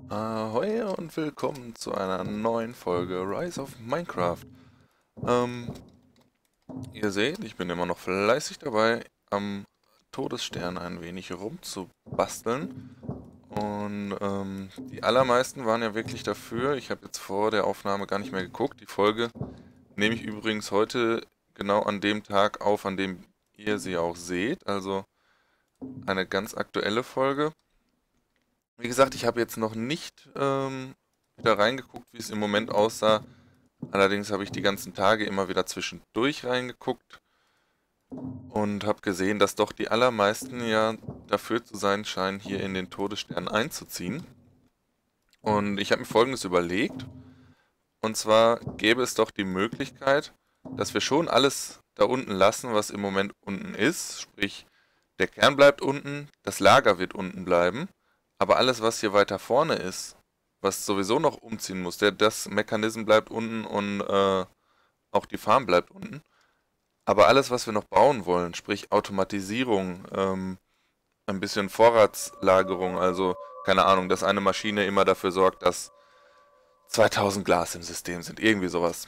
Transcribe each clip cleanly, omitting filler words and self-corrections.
Ahoi und willkommen zu einer neuen Folge Rise of Minecraft. Ähm, Ihr seht, ich bin immer noch fleißig dabei, am Todesstern ein wenig rumzubasteln. Und die allermeisten waren ja wirklich dafür. Ich habe jetzt vor der Aufnahme gar nicht mehr geguckt. Die Folge nehme ich übrigens heute genau an dem Tag auf, an dem ihr sie auch seht. Also eine ganz aktuelle Folge. Wie gesagt, ich habe jetzt noch nicht wieder reingeguckt, wie es im Moment aussah. Allerdings habe ich die ganzen Tage immer wieder zwischendurch reingeguckt und habe gesehen, dass doch die allermeisten ja dafür zu sein scheinen, hier in den Todesstern einzuziehen. Und ich habe mir Folgendes überlegt. Und zwar gäbe es doch die Möglichkeit, dass wir schon alles da unten lassen, was im Moment unten ist. Sprich, der Kern bleibt unten, das Lager wird unten bleiben. Aber alles, was hier weiter vorne ist, was sowieso noch umziehen muss, das Mechanism bleibt unten und auch die Farm bleibt unten. Aber alles, was wir noch bauen wollen, sprich Automatisierung, ein bisschen Vorratslagerung, also keine Ahnung, dass eine Maschine immer dafür sorgt, dass 2000 Glas im System sind, irgendwie sowas.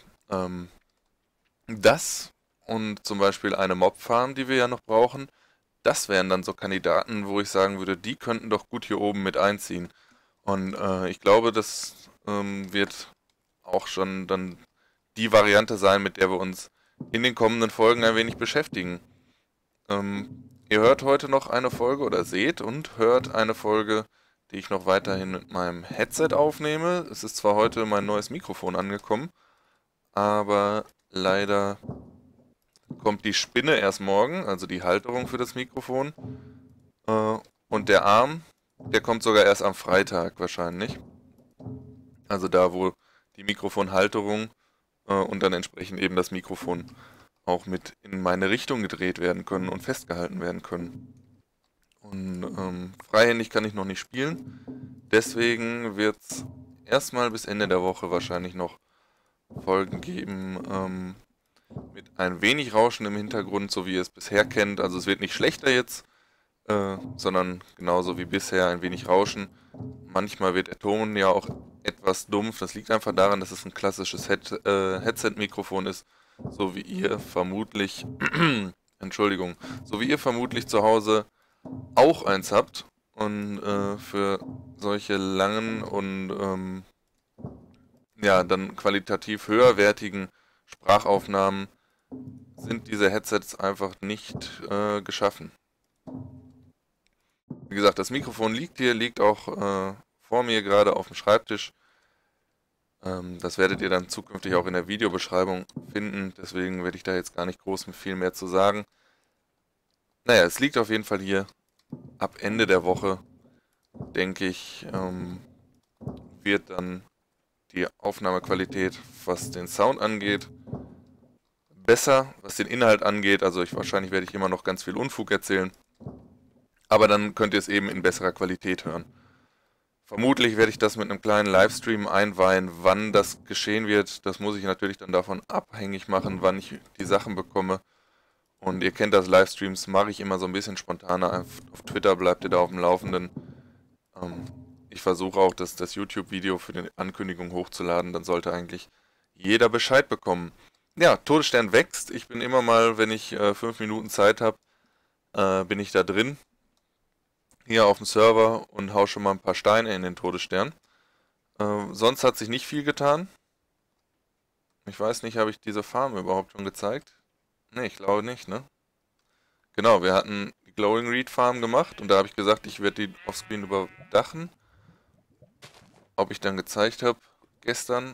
Das und zum Beispiel eine Mob-Farm, die wir ja noch brauchen, das wären dann so Kandidaten, wo ich sagen würde, die könnten doch gut hier oben mit einziehen. Und ich glaube, das wird auch schon dann die Variante sein, mit der wir uns in den kommenden Folgen ein wenig beschäftigen. Ihr hört heute noch eine Folge oder seht und hört eine Folge, die ich noch weiterhin mit meinem Headset aufnehme. Es ist zwar heute mein neues Mikrofon angekommen, aber leider kommt die Spinne erst morgen, also die Halterung für das Mikrofon. Äh, und der Arm, der kommt sogar erst am Freitag wahrscheinlich. Also da, wo die Mikrofonhalterung und dann entsprechend eben das Mikrofon auch mit in meine Richtung gedreht werden können und festgehalten werden können. Und freihändig kann ich noch nicht spielen. Deswegen wird es erstmal bis Ende der Woche wahrscheinlich noch Folgen geben mit ein wenig Rauschen im Hintergrund, so wie ihr es bisher kennt. Also es wird nicht schlechter jetzt, sondern genauso wie bisher ein wenig Rauschen. Manchmal wird der Ton ja auch etwas dumpf. Das liegt einfach daran, dass es ein klassisches Headset-Mikrofon ist, so wie ihr vermutlich, Entschuldigung, so wie ihr vermutlich zu Hause auch eins habt. Und für solche langen und ja, dann qualitativ höherwertigen Sprachaufnahmen sind diese Headsets einfach nicht geschaffen. Wie gesagt, das Mikrofon liegt hier, liegt auch vor mir gerade auf dem Schreibtisch. Das werdet ihr dann zukünftig auch in der Videobeschreibung finden, deswegen werde ich da jetzt gar nicht groß viel mehr zu sagen. Naja, es liegt auf jeden Fall hier. Ab Ende der Woche, denke ich, wird dann die Aufnahmequalität, was den Sound angeht, besser, was den Inhalt angeht. Also wahrscheinlich werde ich immer noch ganz viel Unfug erzählen, aber dann könnt ihr es eben in besserer Qualität hören. Vermutlich werde ich das mit einem kleinen Livestream einweihen. Wann das geschehen wird, das muss ich natürlich dann davon abhängig machen, wann ich die Sachen bekomme. Und ihr kennt das, Livestreams mache ich immer so ein bisschen spontaner. Auf Twitter bleibt ihr da auf dem Laufenden. Ähm, Ich versuche auch, das YouTube-Video für die Ankündigung hochzuladen. Dann sollte eigentlich jeder Bescheid bekommen. Ja, Todesstern wächst. Ich bin immer mal, wenn ich 5 Minuten Zeit habe, bin ich da drin. Hier auf dem Server und hau schon mal ein paar Steine in den Todesstern. Sonst hat sich nicht viel getan. Ich weiß nicht, habe ich diese Farm überhaupt schon gezeigt? Ne, ich glaube nicht, ne? Genau, wir hatten die Glowing Reed Farm gemacht und da habe ich gesagt, ich werde die offscreen überdachen. Ob ich dann gezeigt habe gestern,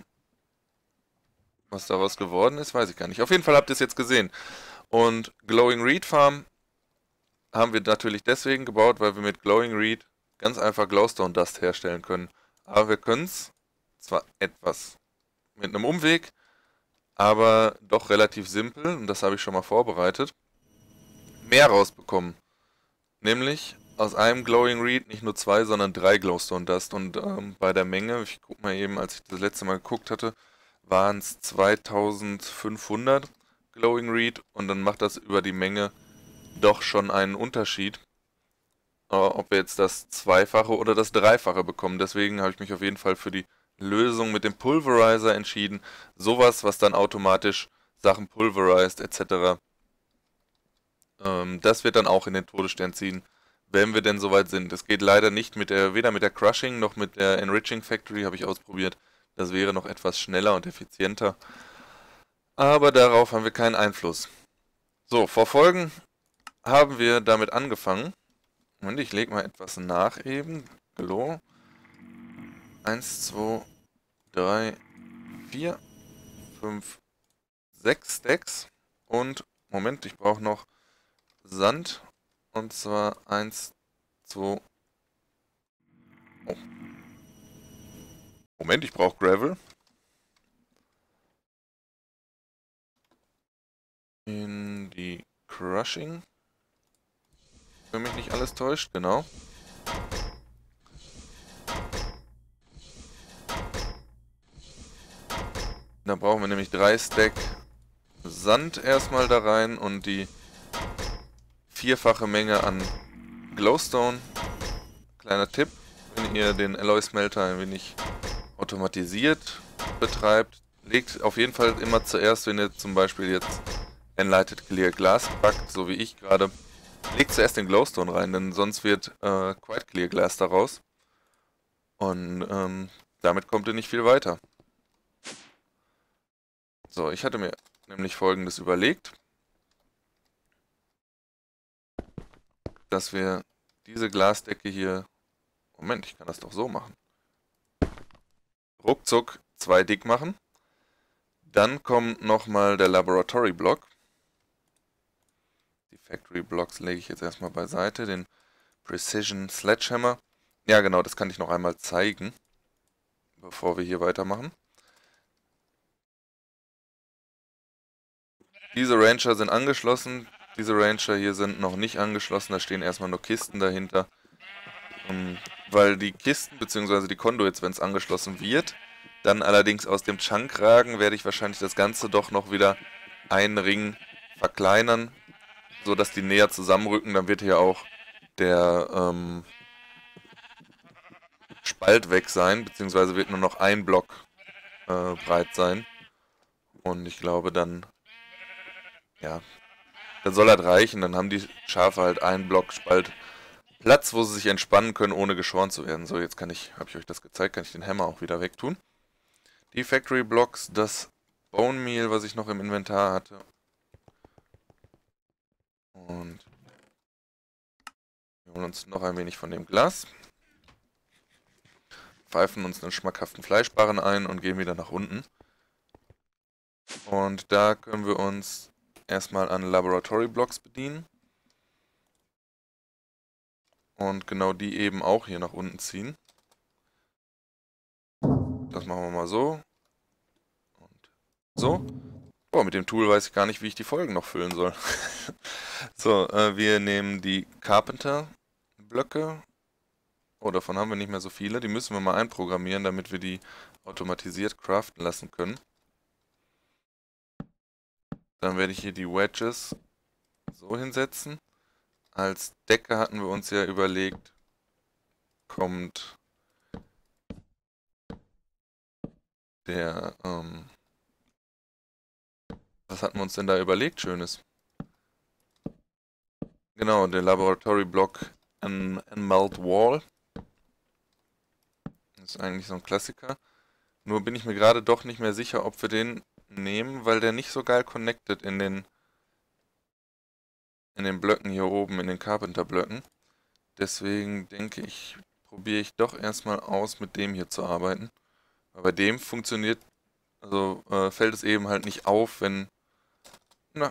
was daraus geworden ist, weiß ich gar nicht. Auf jeden Fall habt ihr es jetzt gesehen. Und Glowing Reed Farm haben wir natürlich deswegen gebaut, weil wir mit Glowing Reed ganz einfach Glowstone Dust herstellen können. Aber wir können es zwar etwas mit einem Umweg, aber doch relativ simpel, und das habe ich schon mal vorbereitet, mehr rausbekommen. Nämlich aus einem Glowing Reed nicht nur zwei, sondern drei Glowstone Dust. Und bei der Menge, ich guck mal eben, als ich das letzte Mal geguckt hatte, waren es 2500 Glowing Reed und dann macht das über die Menge doch schon einen Unterschied. ob wir jetzt das Zweifache oder das Dreifache bekommen. Deswegen habe ich mich auf jeden Fall für die Lösung mit dem Pulverizer entschieden. Sowas, was dann automatisch Sachen pulverized etc. Das wird dann auch in den Todesstern ziehen, wenn wir denn soweit sind. Es geht leider nicht mit weder mit der Crushing noch mit der Enriching Factory, habe ich ausprobiert. Das wäre noch etwas schneller und effizienter. Aber darauf haben wir keinen Einfluss. So, vor Folgen haben wir damit angefangen. Und ich lege mal etwas nach eben. Hallo. 1, 2, 3, 4, 5, 6 Stacks. Und, Moment, ich brauche noch Sand. Und zwar 1, 2. Oh. Moment, ich brauche Gravel. In die Crushing. Wenn mich nicht alles täuscht, genau. Da brauchen wir nämlich 3 Stack Sand erstmal da rein und die vierfache Menge an Glowstone. Kleiner Tipp, wenn ihr den Alloy Smelter ein wenig automatisiert betreibt, legt auf jeden Fall immer zuerst, wenn ihr zum Beispiel jetzt Enlightened Clear Glass packt, so wie ich gerade, legt zuerst den Glowstone rein, denn sonst wird Quite Clear Glass daraus. Und damit kommt ihr nicht viel weiter. So, ich hatte mir nämlich Folgendes überlegt, dass wir diese Glasdecke hier, Moment, ich kann das doch so machen, ruckzuck 2 dick machen. Dann kommt nochmal der Laboratory Block. Die Factory Blocks lege ich jetzt erstmal beiseite, den Precision Sledgehammer. Ja genau, das kann ich noch einmal zeigen, bevor wir hier weitermachen. Diese Rancher sind angeschlossen, diese Rancher hier sind noch nicht angeschlossen, da stehen erstmal nur Kisten dahinter. Weil die Kisten bzw. die Conduits, wenn es angeschlossen wird, dann allerdings aus dem Chunk ragen, werde ich wahrscheinlich das Ganze doch noch wieder einen Ring verkleinern, so dass die näher zusammenrücken. Dann wird hier auch der Spalt weg sein, beziehungsweise wird nur noch ein Block breit sein. Und ich glaube dann, ja, dann soll das reichen. Dann haben die Schafe halt einen Block Spalt Platz, wo sie sich entspannen können, ohne geschoren zu werden. So, jetzt habe ich euch das gezeigt, kann ich den Hammer auch wieder wegtun. Die Factory Blocks, das Bone Meal, was ich noch im Inventar hatte. Und wir holen uns noch ein wenig von dem Glas. Pfeifen uns einen schmackhaften Fleischbarren ein und gehen wieder nach unten. Und da können wir uns erstmal an Laboratory Blocks bedienen. Und genau die eben auch hier nach unten ziehen. Das machen wir mal so. Und so. Boah, mit dem Tool weiß ich gar nicht, wie ich die Folgen noch füllen soll. So, wir nehmen die Carpenter-Blöcke. Oh, davon haben wir nicht mehr so viele. Die müssen wir mal einprogrammieren, damit wir die automatisiert craften lassen können. Dann werde ich hier die Wedges so hinsetzen. Als Decke hatten wir uns ja überlegt, kommt der, was hatten wir uns denn da überlegt, Schönes? Genau, der Laboratory Block Melt Wall. Das ist eigentlich so ein Klassiker. Nur bin ich mir gerade doch nicht mehr sicher, ob wir den nehmen, weil der nicht so geil connected in den Blöcken hier oben, in den Carpenter-Blöcken. Deswegen denke ich, probiere ich doch erstmal aus, mit dem hier zu arbeiten. Aber bei dem funktioniert, also fällt es eben halt nicht auf, wenn, na,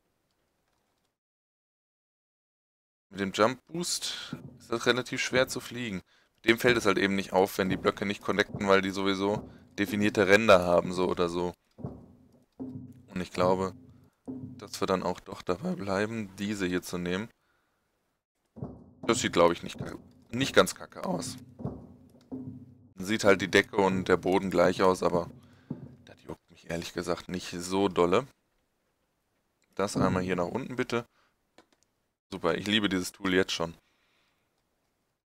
mit dem Jump Boost ist das relativ schwer zu fliegen. Mit dem fällt es halt eben nicht auf, wenn die Blöcke nicht connecten, weil die sowieso definierte Ränder haben, so oder so. Und ich glaube, dass wir dann auch doch dabei bleiben, diese hier zu nehmen. Das sieht, glaube ich, nicht ganz kacke aus. Sieht halt die Decke und der Boden gleich aus, aber das juckt mich ehrlich gesagt nicht so dolle. Das einmal hier nach unten bitte. Super, ich liebe dieses Tool jetzt schon.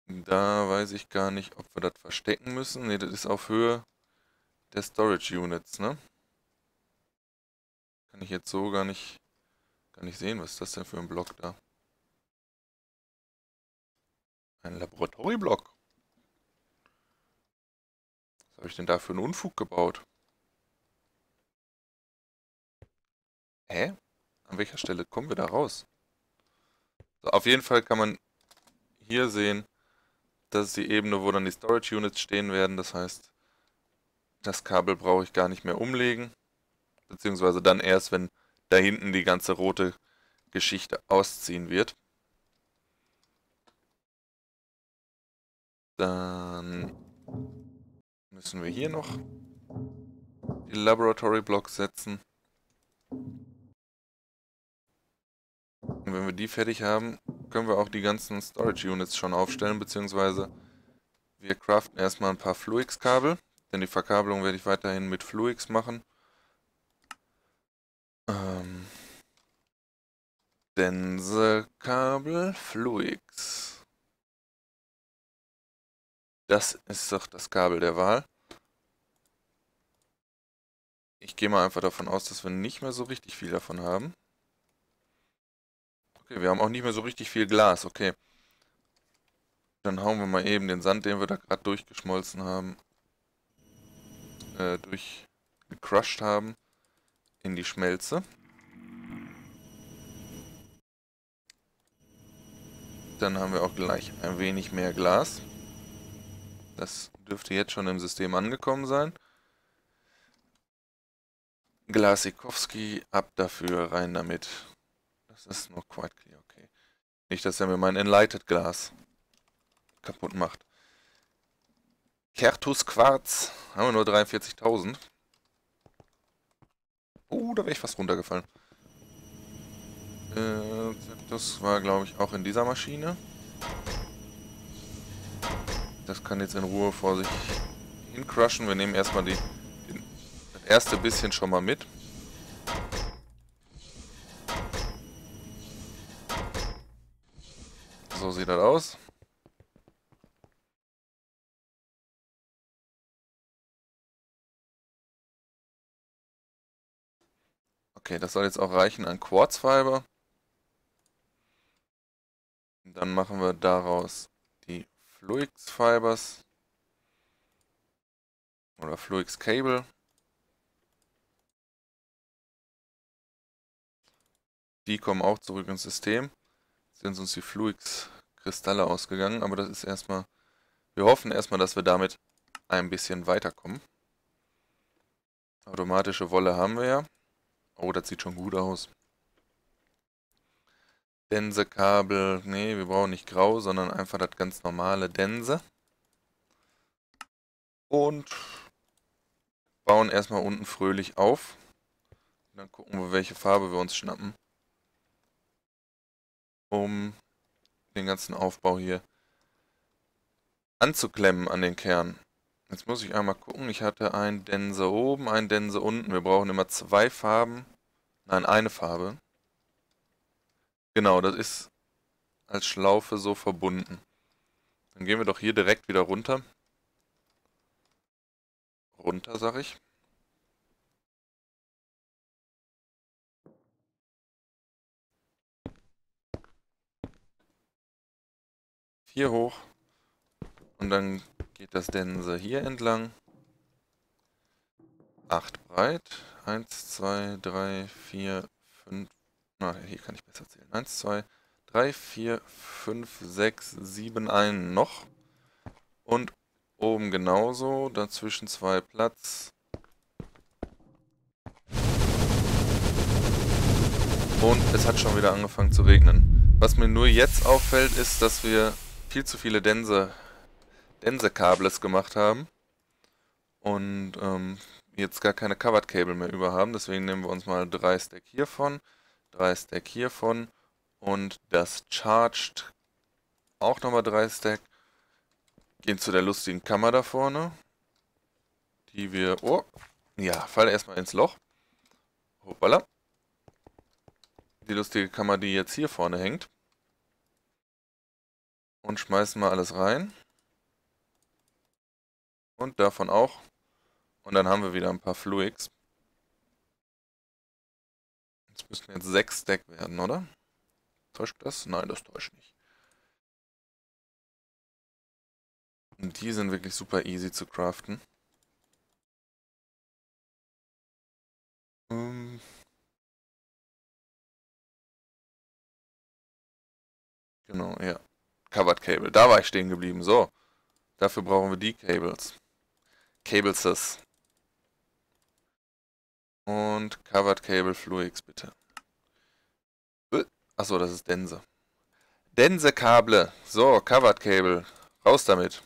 Da weiß ich gar nicht, ob wir das verstecken müssen. Ne, das ist auf Höhe der Storage Units, ne? Kann ich jetzt so gar nicht sehen. Was ist das denn für ein Block da? Ein Laboratorieblock. Was habe ich denn da für einen Unfug gebaut? Hä? An welcher Stelle kommen wir da raus? So, auf jeden Fall kann man hier sehen, das ist die Ebene, wo dann die Storage Units stehen werden. Das heißt, das Kabel brauche ich gar nicht mehr umlegen. Beziehungsweise dann erst, wenn da hinten die ganze rote Geschichte ausziehen wird. Dann müssen wir hier noch die Laboratory Blocks setzen. Und wenn wir die fertig haben, können wir auch die ganzen Storage Units schon aufstellen, beziehungsweise wir craften erstmal ein paar Fluix-Kabel, denn die Verkabelung werde ich weiterhin mit Fluix machen. Dense-Kabel, Fluix. Das ist doch das Kabel der Wahl. Ich gehe mal einfach davon aus, dass wir nicht mehr so richtig viel davon haben. Okay, wir haben auch nicht mehr so richtig viel Glas, okay. Dann hauen wir mal eben den Sand, den wir da gerade durchgeschmolzen haben, durchgecrushed haben, in die Schmelze. Dann haben wir auch gleich ein wenig mehr Glas. Das dürfte jetzt schon im System angekommen sein. Glasikowski, ab dafür, rein damit. Das ist noch quite clear, okay. Nicht, dass er mir mein Enlighted Glas kaputt macht. Kertus Quarz, haben wir nur 43.000. Da wäre ich fast runtergefallen. Das war, glaube ich, auch in dieser Maschine. Das kann jetzt in Ruhe vor sich hincrushen. Wir nehmen erstmal das erste bisschen schon mal mit. So sieht das aus. Okay, das soll jetzt auch reichen an Quarzfiber. Dann machen wir daraus die Fluix Fibers oder Fluix Cable. Die kommen auch zurück ins System. Jetzt sind uns die Fluix Kristalle ausgegangen, aber das ist erstmal. Wir hoffen erstmal, dass wir damit ein bisschen weiterkommen. Automatische Wolle haben wir ja. Oh, das sieht schon gut aus. Dense-Kabel, nee, wir brauchen nicht grau, sondern einfach das ganz normale Dense. Und bauen erstmal unten fröhlich auf. Dann gucken wir, welche Farbe wir uns schnappen, um den ganzen Aufbau hier anzuklemmen an den Kern. Jetzt muss ich einmal gucken, ich hatte ein Dense oben, ein Dense unten. Wir brauchen immer zwei Farben. Nein, eine Farbe. Genau, das ist als Schlaufe so verbunden. Dann gehen wir doch hier direkt wieder runter. Runter, sag ich. Hier hoch. Und dann geht das Dense hier entlang. 8 breit. 1, 2, 3, 4, 5. Na, hier kann ich besser zählen. 1, 2, 3, 4, 5, 6, 7, einen noch. Und oben genauso. Dazwischen 2 Platz. Und es hat schon wieder angefangen zu regnen. Was mir nur jetzt auffällt, ist, dass wir viel zu viele Dense-Kables gemacht haben. Und jetzt gar keine Covered Cable mehr über haben. Deswegen nehmen wir uns mal 3 Stack hiervon, 3 Stack hiervon und das Charged auch nochmal 3 Stack. Gehen zu der lustigen Kammer da vorne, die wir... Oh, ja, fall erstmal ins Loch. Hoppala. Die lustige Kammer, die jetzt hier vorne hängt. Und schmeißen mal alles rein. Und davon auch. Und dann haben wir wieder ein paar Fluids. Das müssten jetzt 6 Stack werden, oder? Täuscht das? Nein, das täuscht nicht. Und die sind wirklich super easy zu craften. Genau, ja. Covered Cable. Da war ich stehen geblieben. So. Dafür brauchen wir die Cables. Cableses. Und Covered Cable Fluids, bitte. Achso, das ist Dense. Dense Kable. So, Covered Cable. Raus damit.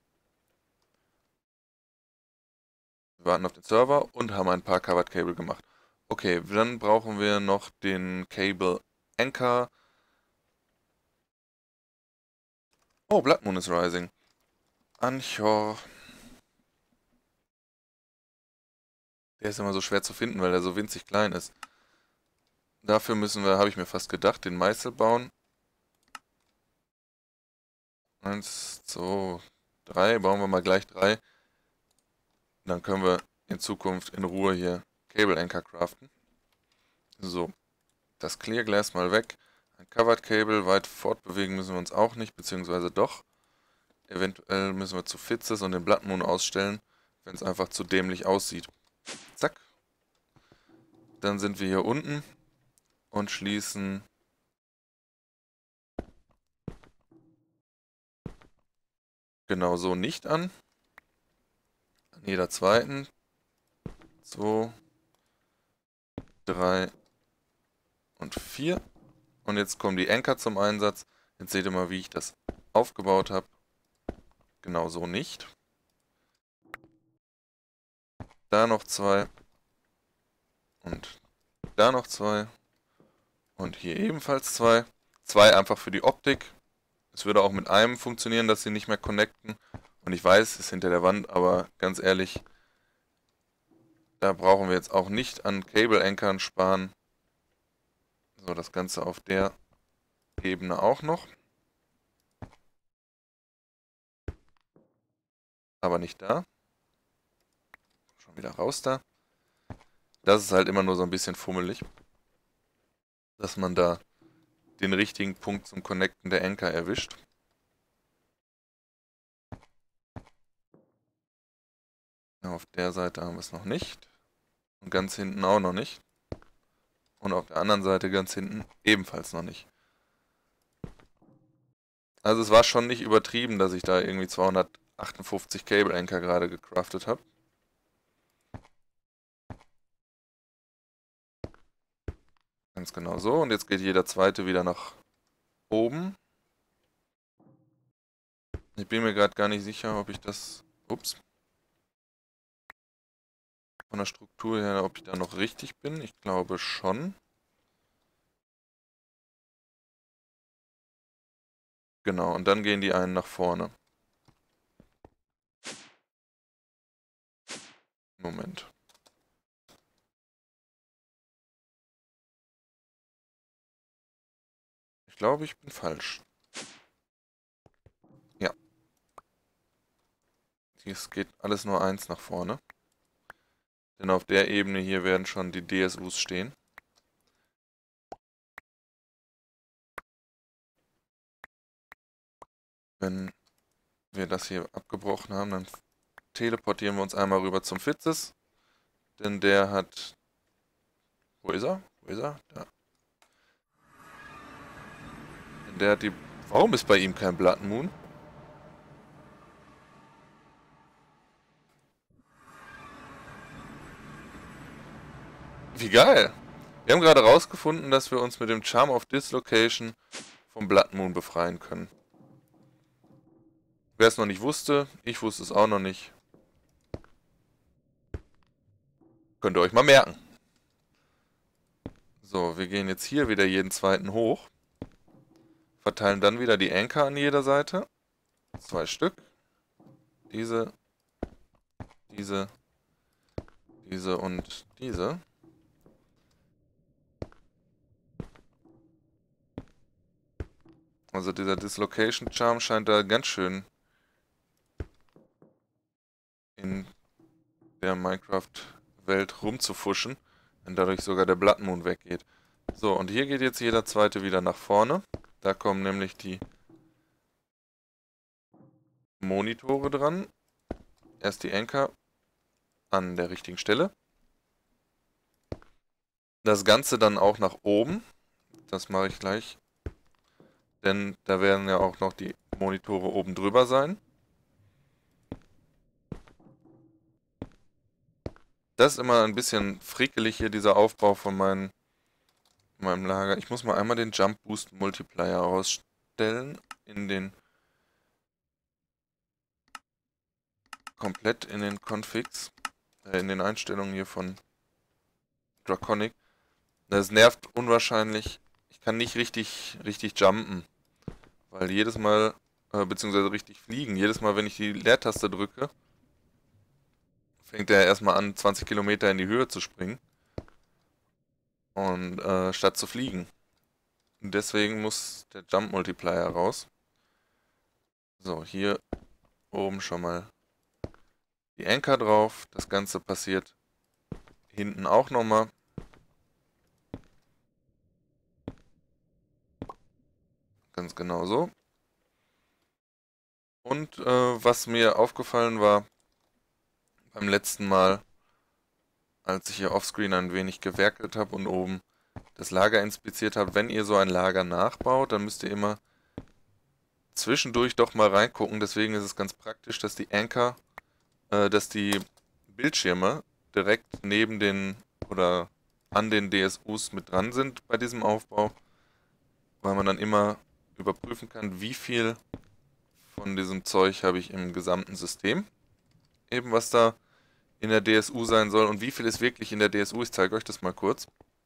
Wir warten auf den Server und haben ein paar Covered Cable gemacht. Okay, dann brauchen wir noch den Cable Anchor. Oh, Blood Moon is rising. Anchor. Der ist immer so schwer zu finden, weil er so winzig klein ist. Dafür müssen wir, habe ich mir fast gedacht, den Meißel bauen. 1, 2, 3. Bauen wir mal gleich 3. Dann können wir in Zukunft in Ruhe hier Cable Anchor craften. So, das Clear Glass mal weg. Ein Covered Cable, weit fortbewegen müssen wir uns auch nicht, beziehungsweise doch. Eventuell müssen wir zu Fitzes und den Blood Moon ausstellen, wenn es einfach zu dämlich aussieht. Zack. Dann sind wir hier unten und schließen genau so nicht an. An jeder zweiten. 2, 3 und 4. Und jetzt kommen die Anchor zum Einsatz. Jetzt seht ihr mal, wie ich das aufgebaut habe. Genau so nicht. Da noch 2. Und da noch 2. Und hier ebenfalls 2. 2 einfach für die Optik. Es würde auch mit einem funktionieren, dass sie nicht mehr connecten. Und ich weiß, es ist hinter der Wand, aber ganz ehrlich, da brauchen wir jetzt auch nicht an Cable-Ankern sparen. So, das Ganze auf der Ebene auch noch. Aber nicht da. Schon wieder raus da. Das ist halt immer nur so ein bisschen fummelig, dass man da den richtigen Punkt zum Connecten der Anker erwischt. Auf der Seite haben wir es noch nicht. Und ganz hinten auch noch nicht. Und auf der anderen Seite ganz hinten ebenfalls noch nicht. Also es war schon nicht übertrieben, dass ich da irgendwie 258 Cable Anchor gerade gecraftet habe. Ganz genau so. Und jetzt geht jeder zweite wieder nach oben. Ich bin mir gerade gar nicht sicher, ob ich das... Ups. Von der Struktur her, ob ich da noch richtig bin. Ich glaube schon. Genau, und dann gehen die einen nach vorne. Moment. Ich glaube, ich bin falsch. Ja. Es geht alles nur eins nach vorne. Denn auf der Ebene hier werden schon die DSUs stehen. Wenn wir das hier abgebrochen haben, dann teleportieren wir uns einmal rüber zum Fitzes. Denn der hat... Wo ist er? Wo ist er? Da. Denn der hat die... Warum ist bei ihm kein Blood Moon? Wie geil! Wir haben gerade rausgefunden, dass wir uns mit dem Charm of Dislocation vom Blood Moon befreien können. Wer es noch nicht wusste, ich wusste es auch noch nicht. Könnt ihr euch mal merken. So, wir gehen jetzt hier wieder jeden zweiten hoch. Verteilen dann wieder die Anchor an jeder Seite. 2 Stück. Diese und diese. Also dieser Dislocation Charm scheint da ganz schön in der Minecraft-Welt rumzufuschen, wenn dadurch sogar der Blood Moon weggeht. So, und hier geht jetzt jeder zweite wieder nach vorne. Da kommen nämlich die Monitore dran. Erst die Anchor an der richtigen Stelle. Das Ganze dann auch nach oben. Das mache ich gleich. Denn da werden ja auch noch die Monitore oben drüber sein. Das ist immer ein bisschen frickelig hier, dieser Aufbau von meinem Lager. Ich muss mal einmal den Jump Boost Multiplier ausstellen. Komplett in den Configs. In den Einstellungen hier von Draconic. Das nervt unwahrscheinlich. Ich kann nicht richtig jumpen. Weil jedes Mal, beziehungsweise richtig fliegen, jedes Mal, wenn ich die Leertaste drücke, fängt er erstmal an, 20 Kilometer in die Höhe zu springen. Und statt zu fliegen. Und deswegen muss der Jump Multiplier raus. So, hier oben schon mal die Anchor drauf. Das Ganze passiert hinten auch nochmal. Ganz genau so. Und was mir aufgefallen war beim letzten Mal, als ich hier offscreen ein wenig gewerkelt habe und oben das Lager inspiziert habe, wenn ihr so ein Lager nachbaut, dann müsst ihr immer zwischendurch doch mal reingucken. Deswegen ist es ganz praktisch, dass die Anchor, dass die Bildschirme direkt neben den oder an den DSUs mit dran sind bei diesem Aufbau, weil man dann immer überprüfen kann, wie viel von diesem Zeug habe ich im gesamten System, eben was da in der DSU sein soll und wie viel ist wirklich in der DSU. Ich zeige euch das mal kurz.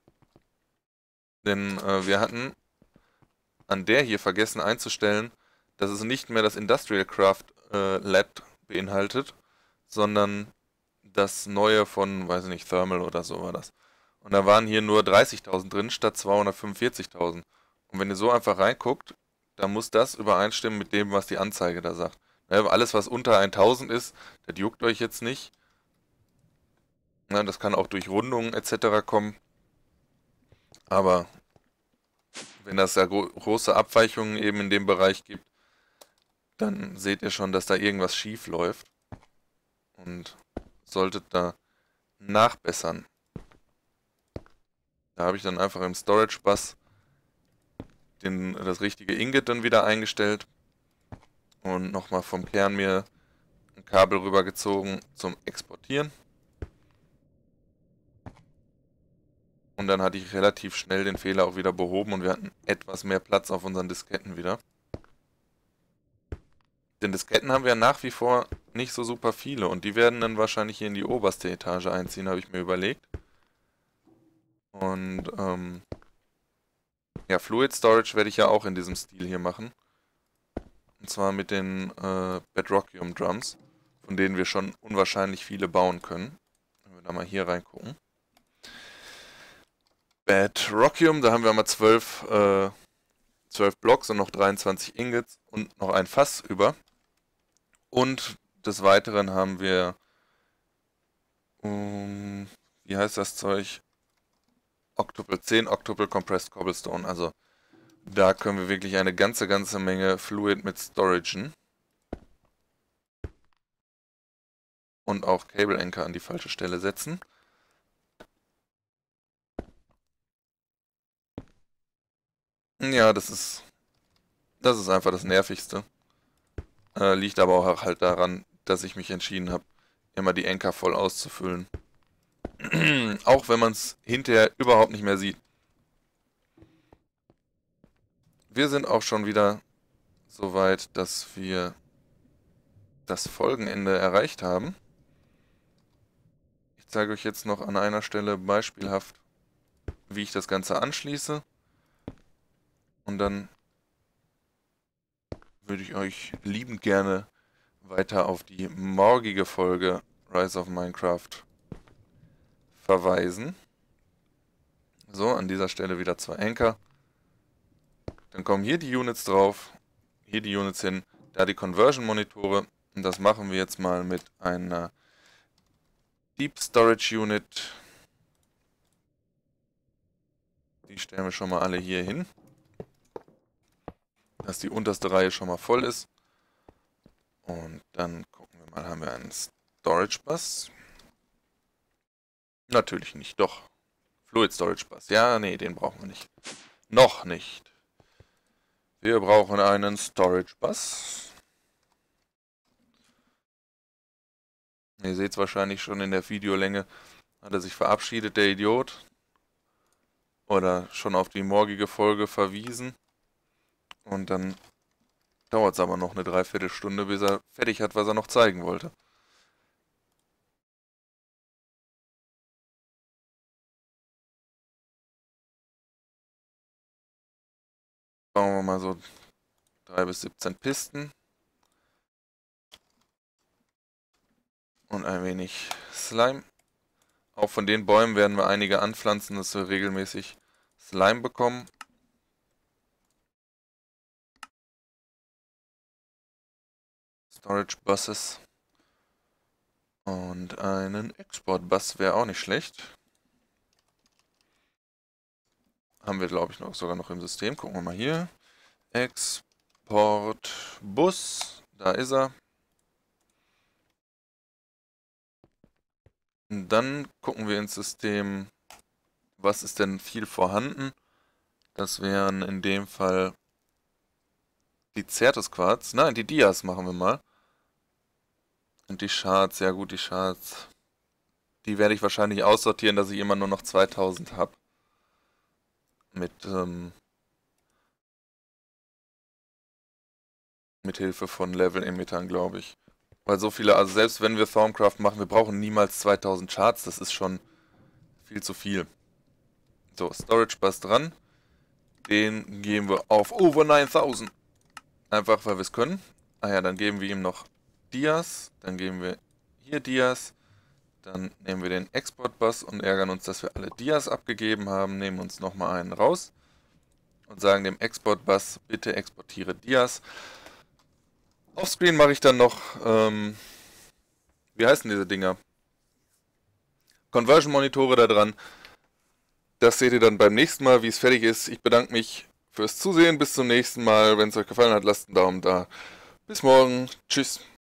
Denn wir hatten an der hier vergessen einzustellen, dass es nicht mehr das Industrial Craft Lab beinhaltet, sondern das neue von, weiß ich nicht, Thermal oder so war das. Und da waren hier nur 30.000 drin statt 245.000. Und wenn ihr so einfach reinguckt, dann muss das übereinstimmen mit dem, was die Anzeige da sagt. Alles, was unter 1000 ist, das juckt euch jetzt nicht. Das kann auch durch Rundungen etc. kommen. Aber wenn das ja große Abweichungen eben in dem Bereich gibt, dann seht ihr schon, dass da irgendwas schief läuft. Und solltet da nachbessern. Da habe ich dann einfach im Storage Bus das richtige Ingot dann wieder eingestellt und nochmal vom Kern mir ein Kabel rübergezogen zum Exportieren. Und dann hatte ich relativ schnell den Fehler auch wieder behoben und wir hatten etwas mehr Platz auf unseren Disketten wieder. Denn Disketten haben wir nach wie vor nicht so super viele und die werden dann wahrscheinlich hier in die oberste Etage einziehen, habe ich mir überlegt. Und ja, Fluid Storage werde ich ja auch in diesem Stil hier machen. Und zwar mit den Bedrockium Drums, von denen wir schon unwahrscheinlich viele bauen können. Wenn wir da mal hier reingucken. Bedrockium, da haben wir mal 12 Blocks und noch 23 Ingots und noch ein Fass über. Und des Weiteren haben wir, wie heißt das Zeug? 10 Octuple Compressed Cobblestone. Also da können wir wirklich eine ganze Menge Fluid mit storagen. Und auch Cable Anchor an die falsche Stelle setzen. Ja, das ist einfach das Nervigste. Liegt aber auch halt daran, dass ich mich entschieden habe, immer die Anchor voll auszufüllen. Auch wenn man es hinterher überhaupt nicht mehr sieht. Wir sind auch schon wieder so weit, dass wir das Folgenende erreicht haben. Ich zeige euch jetzt noch an einer Stelle beispielhaft, wie ich das Ganze anschließe. Und dann würde ich euch liebend gerne weiter auf die morgige Folge Rise of Minecraft verweisen. So, an dieser Stelle wieder 2 Anchor. Dann kommen hier die Units drauf, hier die Units hin, da die Conversion-Monitore. Und das machen wir jetzt mal mit einer Deep Storage Unit. Die stellen wir schon mal alle hier hin, dass die unterste Reihe schon mal voll ist. Und dann gucken wir mal, haben wir einen Storage Bus? Natürlich nicht, doch. Fluid Storage Bus. Ja, nee, den brauchen wir nicht. Noch nicht. Wir brauchen einen Storage Bus. Ihr seht es wahrscheinlich schon in der Videolänge. Hat er sich verabschiedet, der Idiot. Oder schon auf die morgige Folge verwiesen. Und dann dauert es aber noch eine Dreiviertelstunde, bis er fertig hat, was er noch zeigen wollte. Bauen wir mal so 3 bis 17 Pisten. Und ein wenig Slime. Auch von den Bäumen werden wir einige anpflanzen, dass wir regelmäßig Slime bekommen. Storage Buses. Und einen Export Bus wäre auch nicht schlecht. Haben wir, glaube ich, sogar noch im System. Gucken wir mal hier. Export Bus. Da ist er. Und dann gucken wir ins System, was ist denn viel vorhanden. Das wären in dem Fall die Certus Quarz. Nein, die Dias machen wir mal. Und die Shards, ja gut, die Shards. Die werde ich wahrscheinlich aussortieren, dass ich immer nur noch 2000 habe. Mit Hilfe von Level-Emittern, glaube ich. Weil so viele, also selbst wenn wir Thaumcraft machen, wir brauchen niemals 2000 Shards, das ist schon viel zu viel. So, Storage Bus dran. Den geben wir auf over 9000. Einfach, weil wir es können. Ah ja, dann geben wir ihm noch Dias. Dann geben wir hier Dias. Dann nehmen wir den Export Bus und ärgern uns, dass wir alle Dias abgegeben haben. Nehmen uns nochmal einen raus. Und sagen dem Export Bus, bitte exportiere Dias. Offscreen mache ich dann noch, wie heißen diese Dinger? Conversion-Monitore da dran. Das seht ihr dann beim nächsten Mal, wie es fertig ist. Ich bedanke mich fürs Zusehen. Bis zum nächsten Mal. Wenn es euch gefallen hat, lasst einen Daumen da. Bis morgen. Tschüss.